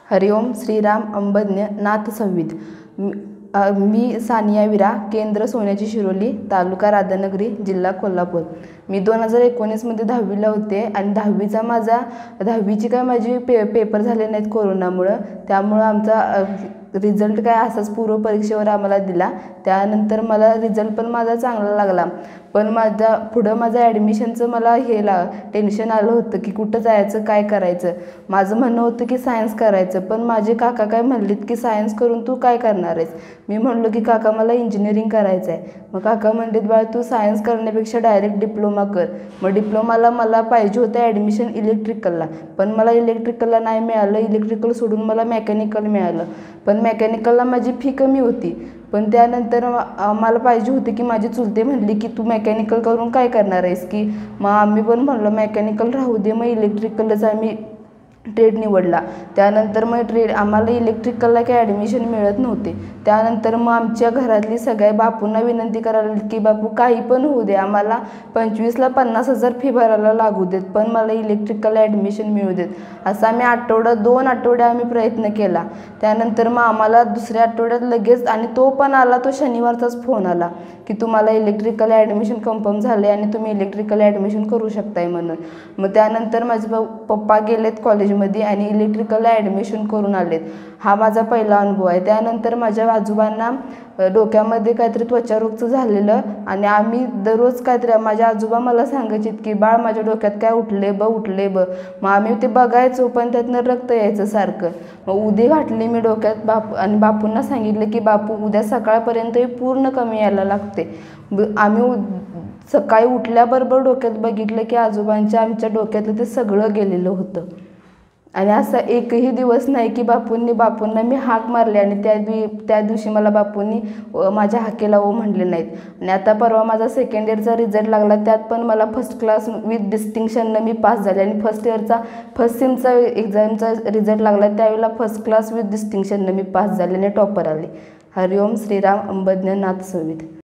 हरिओम श्रीराम अंबज्ञ नाथ संवित। मी सानिया विरा, केंद्र सोन्याची शिरोली, तालुका राधानगरी, जिल्हा कोल्हापूर। मी 2019 मध्ये 10वीला होते आणि 10वीची काय माझी पेपर झाले नाहीत कोरोनामुळे, त्यामुळे आमचा रिझल्ट काय असाच पूर्व परीक्षेवर आम्हाला दिला। त्यानंतर मला रिझल्ट पण माझा चांगला लागला, पण पुढं माझं ॲडमिशनचं मला टेन्शन आलं होतं की कुठं जायचं, काय करायचं। माझं म्हणणं होतं की सायन्स करायचं, पण माझे काका काय म्हणलीत की सायन्स करून तू काय करणार आहेस। मी म्हणलो की काका मला इंजिनिअरिंग करायचं आहे। मग काका म्हणलीत बाळ तू सायन्स करण्यापेक्षा डायरेक्ट डिप्लोमा कर। मग डिप्लोमाला मला पाहिजे होतं ॲडमिशन इलेक्ट्रिकलला, पण मला इलेक्ट्रिकलला नाही मिळालं। इलेक्ट्रिकल सोडून मला मेकॅनिकल मिळालं, पण मेकॅनिकलला माझी फी कमी होती। पण त्यानंतर मला पाहिजे होती की माझी चुलते म्हणली की तू मेकॅनिकल करून काय करणार आहेस की, मग आम्ही पण म्हणलो मेकॅनिकल राहू दे, मग इलेक्ट्रिकलच आम्ही ट्रेड निवडला। त्यानंतर मग आम्हाला इलेक्ट्रिकलला काही ॲडमिशन मिळत नव्हते। त्यानंतर मग आमच्या घरातली सगळ्या बापूंना विनंती करायला की बापू काही पण होऊ दे, आम्हाला 25ला 50,000 फी भरायला लागू देत, पण मला इलेक्ट्रिकलला ॲडमिशन मिळू देत। असं आम्ही 2 आठवडे आम्ही प्रयत्न केला। त्यानंतर मग आम्हाला दुसऱ्या आठवड्यात लगेच, आणि तो पण आला, तो शनिवारचाच फोन आला की तुम्हाला इलेक्ट्रिकल ॲडमिशन कन्फर्म झाले आणि तुम्ही इलेक्ट्रिकल ॲडमिशन करू शकताय म्हणून। मग त्यानंतर माझे पप्पा गेलेत कॉलेजमध्ये आणि इलेक्ट्रिकलला ॲडमिशन करून आलेत। हा माझा पहिला अनुभव आहे। त्यानंतर माझ्या आजोबांना डोक्यामध्ये काहीतरी त्वचारोगचं झालेलं, आणि आम्ही दररोज काहीतरी माझ्या आजोबा मला सांगायचे की बाळ माझ्या डोक्यात काय उठले ब। मग आम्ही ते बघायचो, पण त्यातनं रक्त यायचं सारखं। मग उदी घातली मी डोक्यात आणि बापूंना सांगितलं की बापू उद्या सकाळपर्यंत पूर्ण कमी यायला लागते। आम्ही सकाळी उठल्याबरोबर डोक्यात बघितलं की आमच्या डोक्यातलं ते सगळं गेलेलं होतं। आणि असा एकही दिवस नाही की बापूंना मी हाक मारली आणि त्या दिवशी मला बापूंनी माझ्या हाकेला ओ म्हणले नाहीत। आणि आता परवा माझा सेकंड इयरचा रिझल्ट लागला, त्यात पण मला फर्स्ट क्लास विथ डिस्टिंक्शननं मी पास झाले। आणि फर्स्ट सेमचा एक्झामचा रिझल्ट लागला, त्यावेळेला फर्स्ट क्लास विथ डिस्टिंक्शननं मी पास झाले आणि टॉपर आले। हरिओम श्रीराम अंबज्ञ नाथ संवित।